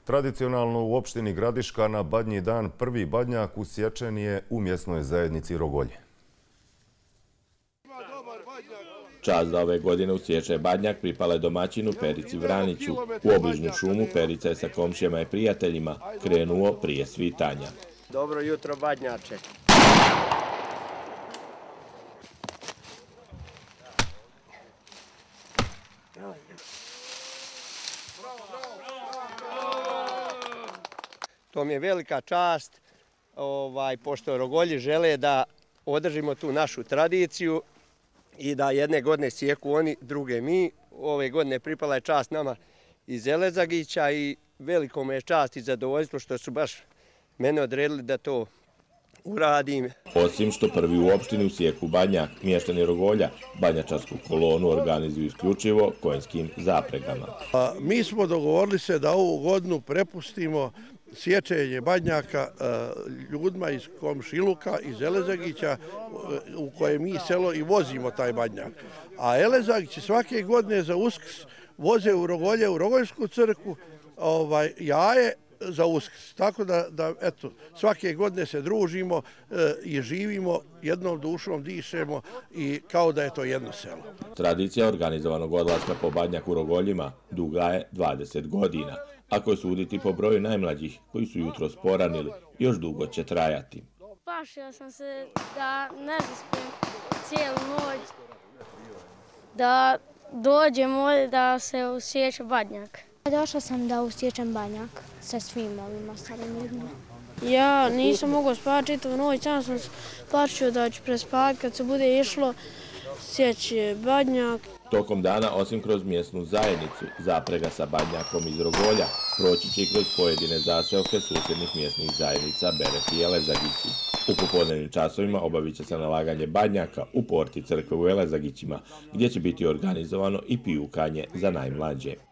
Tradicionalno u opštini Gradiška na Badnji dan prvi badnjak usječen je u mjesnoj zajednici Rogolje. Čast da ove godine usječe badnjak pripala je domaćinu Perici Vraniću. U obližnju šumu Perica je sa komšijama i prijateljima krenuo prije svitanja. Dobro jutro, badnjače. To mi je velika čast, pošto Rogolji žele da održimo tu našu tradiciju i da jedne godine sjeku oni, druge mi. Ove godine pripala je čast nama iz Elezagića i veliko me je čast i zadovoljstvo što su baš mene odredili da to uradim. Osim što prvi u opštini usijeku badnjak, mještani Rogolja badnjačarsku kolonu organizuju isključivo konjskim zapregama. Mi smo dogovorili se da ovu godinu prepustimo sječenje badnjaka ljudima iz komšiluka, iz Elezagića, u koje mi selo i vozimo taj badnjak. A Elezagići svake godine za Uskrs voze u Rogolje, u Rogoljsku crkvu, jaje za Uskrs. Tako da eto, svake godine se družimo i živimo, jednom dušom dišemo i kao da je to jedno selo. Tradicija organizovanog odlaska po badnjak u Rogoljima duga je 20 godina. Ako je suditi po broju najmlađih koji su jutros poranili, još dugo će trajati. Plašila sam se da ne zaspijem cijelu noć, da dođemo da se usječe badnjak. Došla sam da usječem badnjak sa svim ovim ostalim ljudima. Ja nisam mogla spavati čitavu noć, sam plašio da ću prespavati kad se bude išlo sjeći badnjak. Tokom dana, osim kroz mjesnu zajednicu, zaprega sa badnjakom iz Rogolja proći će i kroz pojedine zaseoke susjednih mjesnih zajednica Berek i Elezagići. U popodnevnim časovima obavit će se nalaganje badnjaka u porti crkve u Elezagićima, gdje će biti organizovano i pijukanje za najmlađe.